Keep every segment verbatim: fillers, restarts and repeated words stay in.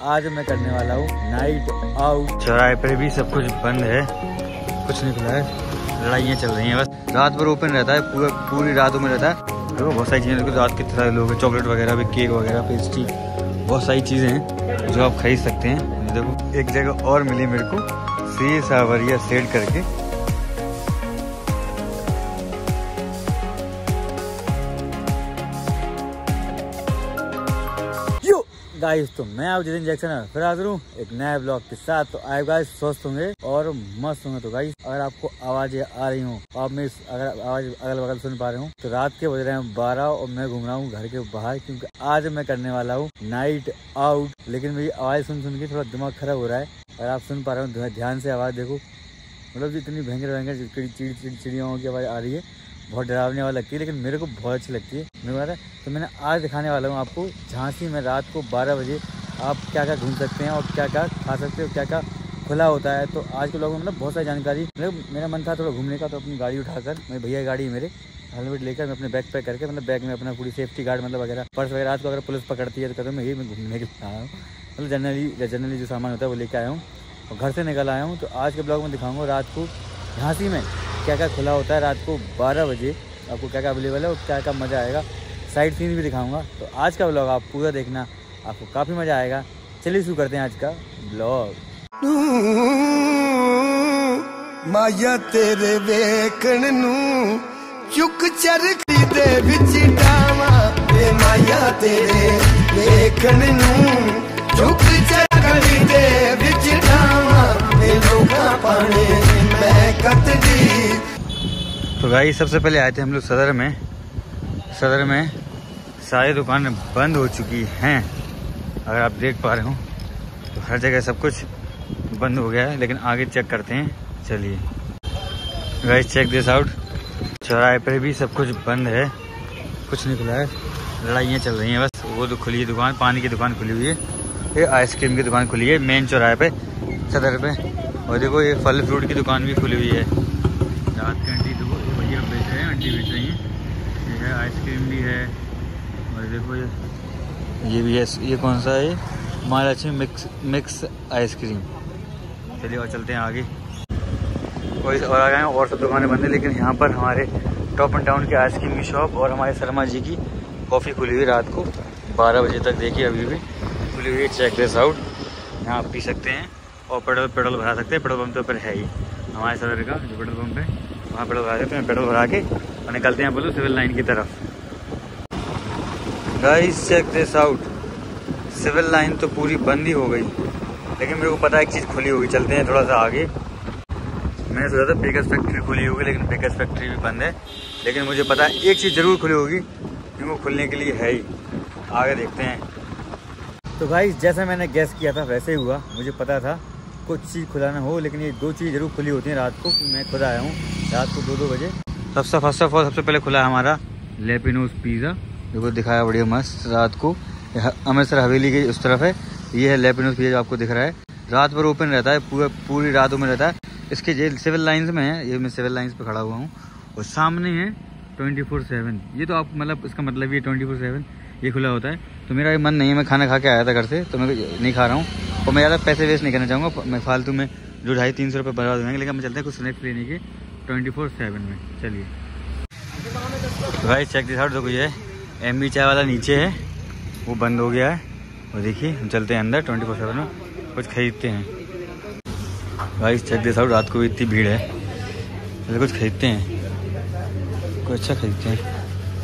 आज मैं करने वाला हूँ नाइट आउट। चौराहे पे भी सब कुछ बंद है, कुछ नहीं खुला है, लड़ाइयाँ चल रही हैं बस। रात भर ओपन रहता है, पूरा पूरी रात ओपन रहता है। देखो बहुत सारी चीज़ें, देखो रात कितने सारे लोग हैं, चॉकलेट वगैरह भी, केक वगैरह, पेस्ट्री, बहुत सारी चीज़ें हैं जो आप खरीद सकते हैं। देखो एक जगह और मिली मेरे को, सी सावरिया सेल करके। गाइस तो मैं आप जितिन जैक्सन फिर हाजिर हूँ एक नए ब्लॉग के साथ। तो आए गाइस स्वस्थ होंगे और मस्त होंगे। तो गाइस अगर आपको आवाजें आ रही हूँ, आप में अगर आवाज अगल बगल सुन पा रहे हो, तो रात के बज रहे हैं बारह और मैं घूम रहा हूँ घर के बाहर, क्योंकि आज मैं करने वाला हूँ नाइट आउट। लेकिन मेरी आवाज सुन सुन के थोड़ा दिमाग खराब हो रहा है। अगर आप सुन पा रहे हो ध्यान से आवाज देखो, मतलब इतनी भयंकर भयंकर चिड़ चिड़ियों की आवाज आ रही है, बहुत डरावने वाला लगती है, लेकिन मेरे को बहुत अच्छी लगती है। मेरे को तो मैंने आज दिखाने वाला हूँ आपको झांसी में रात को बारह बजे आप क्या क्या घूम सकते हैं और क्या क्या खा सकते हो, क्या क्या खुला होता है। तो आज के लोगों में मतलब बहुत सारी जानकारी, मतलब मेरा मन था थोड़ा घूमने का, तो अपनी गाड़ी उठाकर, मेरे भैया गाड़ी है मेरे, हेलमेट लेकर मैं अपने बैग पैक करके, मतलब बैग में अपना पूरी सेफ्टी गार्ड मतलब वगैरह, पर्स वगैरह, रात को अगर पुलिस पकड़ती है तो कहते मैं ये मैं घूमने के लिए आया हूँ, मतलब जनरली जनरली जो सामान होता है वो लेकर आया हूँ और घर से निकल आया हूँ। तो आज के ब्लॉग में दिखाऊँगा रात को झांसी में क्या क्या खुला होता है, रात को बारह बजे आपको क्या क्या अवेलेबल है और क्या क्या मज़ा आएगा, साइड सीन भी दिखाऊंगा। तो आज का ब्लॉग आप पूरा देखना, आपको काफ़ी मज़ा आएगा। चलिए शुरू करते हैं आज का ब्लॉग। माया तेरे वेखण नू चुक चरखी दे विच डावा, ए माया तेरे वेखण नू चुक चरखी दे विच डावा, ए लोका पाने मैं कतदी। तो भाई सबसे पहले आए थे हम लोग सदर में। सदर में सारी दुकानें बंद हो चुकी हैं, अगर आप देख पा रहे हो तो हर जगह सब कुछ बंद हो गया है। लेकिन आगे चेक करते हैं, चलिए गाइस चेक दिस आउट। चौराहे पे भी सब कुछ बंद है, कुछ नहीं खुला है, लड़ाइयाँ चल रही हैं बस। वो तो खुली है दुकान, पानी की दुकान खुली हुई है, ये आइसक्रीम की दुकान खुली है मेन चौराहे पे सदर पे। और देखो ये फल फ्रूट की दुकान भी खुली हुई है। रात की आंटी देखो भैया बेच रहे हैं, आंटी बेच रही हैं, ये है आइसक्रीम भी है। और देखो ये ये भी है, ये कौन सा है, महालक्ष्मी मिक्स मिक्स आइसक्रीम। चलिए और चलते हैं आगे। और और आ गए हैं, और सब दुकानें बंद है, लेकिन यहाँ पर हमारे टॉप एंड टाउन की आइसक्रीम की शॉप और हमारे शर्मा जी की कॉफ़ी खुली हुई रात को बारह बजे तक। देखिए अभी भी खुली हुई है, चेक दिस आउट। यहाँ आप पी सकते हैं और पेट्रोल पेट्रोल भरा सकते हैं। पेट्रोल पंप तो पर है ही हमारे सदर का जो पेट्रोल पंप है, वहाँ पेट्रोल भरा देते हैं। पेट्रोल भरा के और निकलते हैं बोलो सिविल लाइन की तरफ। Guys check this out, civil line तो पूरी बंद ही हो गई, लेकिन मेरे को पता है एक चीज़ खुली होगी। चलते हैं थोड़ा सा आगे। मैंने सोचा था बेकर्स फैक्ट्री खुली होगी, लेकिन बेकर्स फैक्ट्री भी बंद है। लेकिन मुझे पता है एक चीज़ ज़रूर खुली होगी, क्योंकि वो खुलने के लिए है ही। आगे देखते हैं। तो गाइस जैसा मैंने गैस किया था वैसे ही हुआ। मुझे पता था कुछ चीज़ खुला ना हो, लेकिन ये दो चीज़ जरूर खुली होती हैं रात को। मैं खुद आया हूँ रात को दो दो बजे। सबसे फर्स्ट ऑफ ऑल सबसे पहले खुला है हमारा लेपिनोज पिज़्ज़ा, देखो दिखाया बढ़िया मस्त रात को। अमृतसर हवेली की उस तरफ है, ये है लेपिनोज पिज़्ज़ा आपको दिख रहा है। रात भर ओपन रहता है, पूरा पूरी रात ओपन रहता है। इसके जेल सिविल लाइन्स में है, ये मैं सिविल लाइन्स पे खड़ा हुआ हूँ और सामने है ट्वेंटी फोर सेवन। ये तो आप मतलब इसका मतलब ये ट्वेंटी फोर सेवन ये खुला होता है। तो मेरा मन नहीं है, मैं खाना खा के आया था घर से, तो मैं नहीं खा रहा हूँ और मैं ज़्यादा पैसे वेस्ट नहीं करना चाहूँगा। मैं फालतू में जो ढाई तीन सौ रुपये बर्बाद हो जाएंगे, लेकिन हम चलते हैं कुछ स्नैक्स लेने के ट्वेंटी फोर सेवन में। चलिए भाई चेक दिस आउट। देखो ये एम बी चाय वाला नीचे है, वो बंद हो गया है। और देखिए हम चलते हैं अंदर ट्वेंटी फोर सेवन में, कुछ खरीदते हैं। भाई चेक दिस आउट, रात को भी इतनी भीड़ है, चलिए कुछ खरीदते हैं, कुछ अच्छा खरीदते हैं।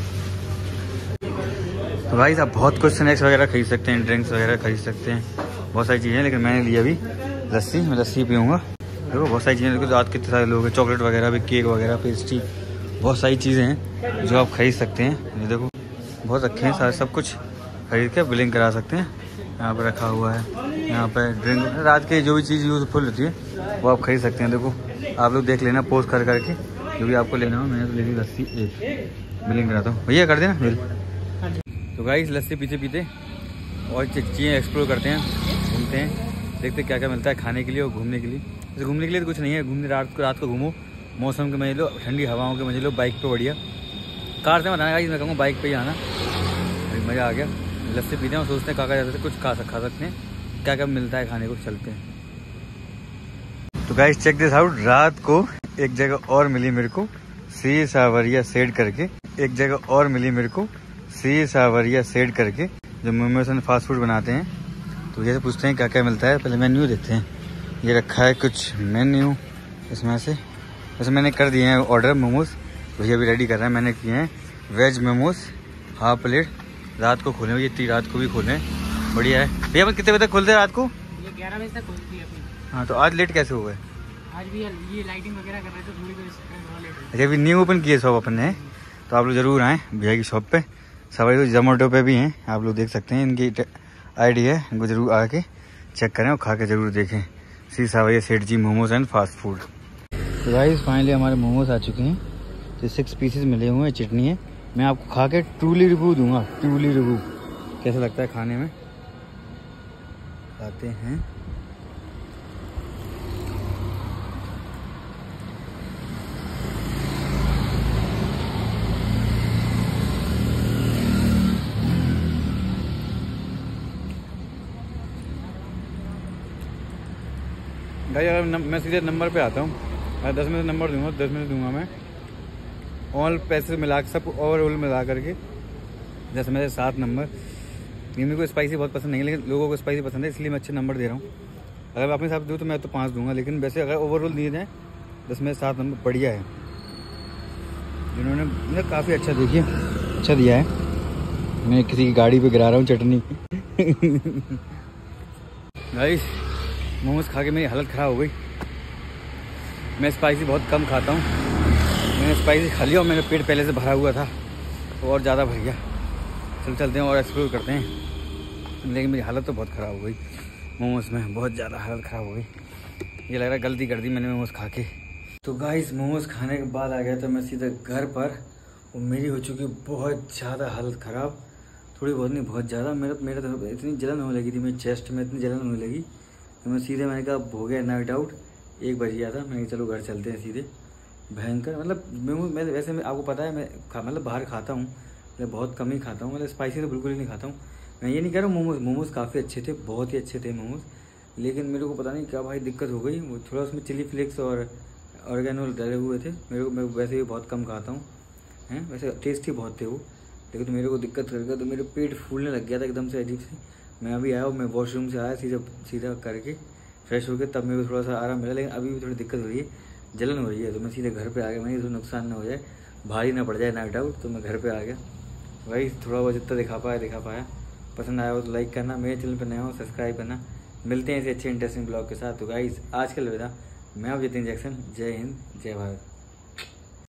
तो भाई आप बहुत कुछ स्नैक्स वगैरह खरीद सकते हैं, ड्रिंक्स वगैरह खरीद सकते हैं, बहुत सारी चीज़ें। लेकिन मैंने लिया अभी लस्सी, मैं लस्सी पीऊँगा। देखो बहुत सारी चीज़ें, देखो रात कितने सारे लोग हैं, चॉकलेट वगैरह भी, केक वगैरह, पेस्ट्री, बहुत सारी चीज़ें हैं जो आप खरीद सकते हैं। ये देखो बहुत रखे हैं सारे, सब कुछ खरीद के बिलिंग करा सकते हैं। यहाँ पर रखा हुआ है, यहाँ पर ड्रिंक, रात की जो भी चीज़ यूज़फुल होती है वो आप खरीद सकते हैं। देखो आप लोग देख लेना पोस्ट कर करके जो भी आपको लेना हो। मैंने तो ले ली लस्सी, एक बिलिंग कराता हूँ, भैया कर देना बिल। तो गाइस लस्सी पीते पीते और चीज़ें एक्सप्लोर करते हैं, घूमते हैं, देखते क्या क्या मिलता है खाने के लिए और घूमने के लिए। जैसे घूमने के लिए तो कुछ नहीं है, घूमने रात को रात को घूमो, मौसम के मजे लो, ठंडी हवाओं के मजे लो, बाइक पे बढ़िया। कार से मत आना गाइस, मैं कहूँगा बाइक पे ही आना, मज़ा आ गया। लस्सी पीते हैं और सोचते हैं क्या क्या जाते कुछ खा खा सकते हैं। क्या क्या मिलता है खाने को, चलते हैं। तो गाइस चेक दिस आउट, रात को एक जगह और मिली मेरे को श्री सावरिया सेड करके, एक जगह और मिली मेरे को श्री सावरिया सेड करके, जो मोमोज एंड फास्ट फूड बनाते हैं। तो ये पूछते हैं क्या क्या मिलता है, पहले मेन्यू देखते हैं। ये रखा है कुछ मेन्यू इसमें से, वैसे मैंने कर दिए हैं ऑर्डर मोमोज, भैया भी रेडी कर रहे हैं। मैंने किए हैं वेज मोमोज हाफ प्लेट, रात को खोले, ये रात को भी खोले, बढ़िया है। भैया अपन कितने बजे तक खोलते हैं रात को? ये ग्यारह बजे तक खोलती है अपनी। हाँ, तो आज लेट कैसे हो गए? आज भी ये लाइटिंग वगैरह कर रहे थे, थोड़ी देर। अच्छा, अभी न्यू ओपन किए शॉप अपन ने, तो आप लोग जरूर आएँ भैया की शॉप पे। सवाई तो जोमेटो पे भी हैं, आप लोग देख सकते हैं, इनकी आईडी है, इनको जरूर आके चेक करें और खा के जरूर देखें। Shri Sawariya Seth ji momos and fast food. तो गाइस फाइनली हमारे मोमोज आ चुके हैं, तो सिक्स पीसेस मिले हुए हैं, चटनी है। मैं आपको खा के ट्रूली रिव्यू दूंगा, ट्रूली रिव्यू कैसा लगता है खाने में। खाते हैं। भाई अगर मैं सीधे नंबर पे आता हूँ, मैं दस में से नंबर दूंगा, दस में से दूंगा मैं ऑल पैसे मिला के, सब ओवरऑल मिला करके दस में से सात नंबर। ये मेरे को स्पाइसी बहुत पसंद नहीं है, लेकिन लोगों को स्पाइसी पसंद है, इसलिए मैं अच्छे नंबर दे रहा हूँ। अगर अपने हिसाब से दूँ तो मैं तो पाँच दूंगा, लेकिन वैसे अगर ओवरऑल दिए जाए दस में से सात नंबर बढ़िया है। जिन्होंने मतलब काफ़ी अच्छा, देखिए अच्छा दिया है। मैं किसी की गाड़ी पर गिरा रहा हूँ चटनी। गाइस मोमोज खा के मेरी हालत ख़राब हो गई। मैं स्पाइसी बहुत कम खाता हूँ, मैंने स्पाइसी खा लिया और मेरा पेट पहले से भरा हुआ था, तो और ज़्यादा भर गया। चल चलते हैं और एक्सप्लोर करते हैं। लेकिन मेरी हालत तो बहुत ख़राब हो गई मोमोज में, बहुत ज़्यादा हालत ख़राब हो गई। ये लग रहा है गलती कर दी मैंने मोमोज खा के। तो गाइस मोमोज खाने के बाद आ गया था मैं सीधा घर पर, और मेरी हो चुकी बहुत ज़्यादा हालत ख़राब, थोड़ी बहुत नहीं बहुत ज़्यादा। मेरा मेरा तो इतनी जलन होने लगी थी, मेरी चेस्ट में इतनी जलन होने लगी, तो मैं सीधे मैंने कहा हो गया नाइट आउट, एक बज गया था। मैंने चलो घर चलते हैं सीधे। भयंकर मतलब मोमोज, मैं वैसे मैं आपको पता है मैं खा मतलब बाहर खाता हूँ, मैं बहुत कम ही खाता हूँ, मतलब स्पाइसी तो बिल्कुल ही नहीं खाता हूँ। मैं ये नहीं कह रहा हूँ मोमोज मोमोज काफ़ी अच्छे थे, बहुत ही अच्छे थे मोमोज, लेकिन मेरे को पता नहीं क्या भाई दिक्कत हो गई। वो थोड़ा उसमें चिली फ्लेक्स और ऑर्गेनो डले हुए थे। मेरे को मैं वैसे भी बहुत कम खाता हूँ हैं, वैसे टेस्टी बहुत थे वो, लेकिन तो मेरे को दिक्कत कर गया, तो मेरे पेट फूलने लग गया था एकदम से अजीब से। मैं अभी आया, मैं वॉशरूम से आया सीधा सीधा करके फ्रेश होकर, तब मेरे को थोड़ा सा आराम मिला, लेकिन अभी भी थोड़ी दिक्कत हो रही है, जलन हो रही है। तो मैं सीधे घर पे आ गया, मैंने तो नुकसान ना हो जाए, भारी ना पड़ जाए नाइट आउट, तो मैं घर पे आ गया। भाई थोड़ा बहुत जितना दिखा पाया दिखा पाया। पसंद आया हो तो लाइक करना, मेरे चैनल पर नया हो सब्सक्राइब करना। मिलते हैं ऐसे अच्छे इंटरेस्टिंग ब्लॉग के साथ। तो गाइस आज के अलविदा, मैं हूं जतिन जैक्सन। जय हिंद, जय भारत।